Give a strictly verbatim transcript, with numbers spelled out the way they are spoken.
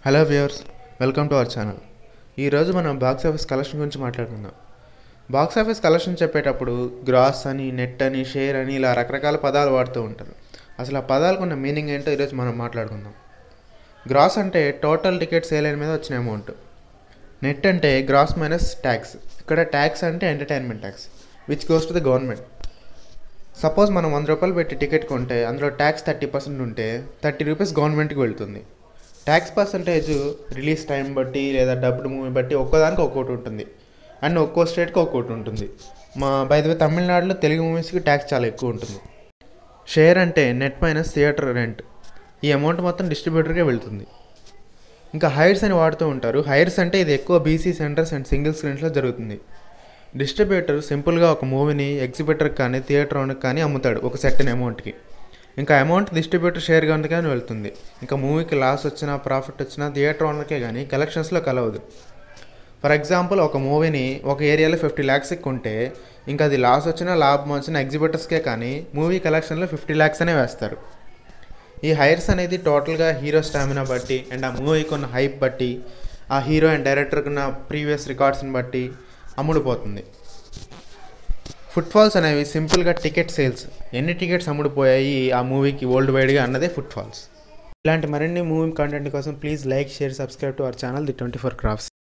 Hello viewers, welcome to our channel. ఈరోజు మనం box office collection గురించి మాట్లాడుకుందాం. బాక్స్ ఆఫీస్ కలెక్షన్ చెప్పేటప్పుడు గ్రాస్ అని, నెట్ అని, షేర్ అని ఇలా రకరకాల పదాలు వాడుతూ ఉంటారు. అసలు ఆ పదాలకు ఉన్న మీనింగ్ ఏంటో ఈరోజు మనం మాట్లాడుకుందాం. గ్రాస్ అంటే టోటల్ టికెట్ సేల్ అయిన మీద వచ్చిన అమౌంట్. నెట్ అంటే గ్రాస్ మైనస్ ట్యాక్స్. ఇక్కడ ట్యాక్స్ అంటే entertainment tax which goes to the government. Suppose మనం వంద రూపాయలు పెట్టి టికెట్ కొంటే అందులో ట్యాక్స్ థర్టీ పర్సెంట్ ఉంటే థర్టీ రూపీస్ గవర్నమెంట్కి వెళ్తుంది. ట్యాక్స్ పర్సంటేజ్ రిలీజ్ టైం బట్టి లేదా డబ్బుడ్ మూవీ బట్టి ఒక్కోదానికి ఒక్కోటి ఉంటుంది అండ్ ఒక్కో స్టేట్కి ఒక్కోటి ఉంటుంది. మా బయట తమిళనాడులో తెలుగు మూవీస్కి ట్యాక్స్ చాలా ఎక్కువ ఉంటుంది. షేర్ అంటే నెట్ మైనస్ థియేటర్ రెంట్. ఈ అమౌంట్ మొత్తం డిస్ట్రిబ్యూటర్కే వెళ్తుంది. ఇంకా హైర్స్ అని వాడుతూ ఉంటారు. హైర్స్ అంటే ఇది ఎక్కువ బీసీ సెంటర్స్ అండ్ సింగిల్ స్క్రీన్స్లో జరుగుతుంది. డిస్ట్రిబ్యూటర్ సింపుల్గా ఒక మూవీని ఎగ్జిబిటర్కి కానీ థియేటర్ ఓనర్కి కానీ అమ్ముతాడు ఒక సర్టెన్ అమౌంట్కి. ఇంకా అమౌంట్ డిస్ట్రిబ్యూటర్ షేర్ కానీ వెళ్తుంది. ఇంకా మూవీకి లాస్ వచ్చినా ప్రాఫిట్ వచ్చినా థియేటర్ ఓనర్కే కానీ కలెక్షన్స్లో కలవదు. ఫర్ ఎగ్జాంపుల్, ఒక మూవీని ఒక ఏరియాలో ఫిఫ్టీ ల్యాక్స్కి కొంటే ఇంకా అది లాస్ వచ్చినా లాభం వచ్చినా ఎగ్జిబిటర్స్కే కానీ మూవీ కలెక్షన్లో ఫిఫ్టీ ల్యాక్స్ అనే వేస్తారు. ఈ హైర్స్ అనేది టోటల్గా హీరో స్టామినా బట్టి అండ్ ఆ మూవీకి ఉన్న హైప్ బట్టి, ఆ హీరో అండ్ డైరెక్టర్కి ఉన్న ప్రీవియస్ రికార్డ్స్ని బట్టి అమ్ముడుపోతుంది. ఫుట్ఫాల్స్ అనేవి సింపుల్గా టికెట్ సేల్స్. ఎన్ని టికెట్స్ అమ్ముడుపోయాయి ఆ మూవీకి వరల్డ్ వైడ్గా అన్నదే ఫుట్ఫాల్స్. ఇలాంటి మరిన్ని మూవీ కంటెంట్ కోసం please like, share, subscribe to our channel the twenty four crafts.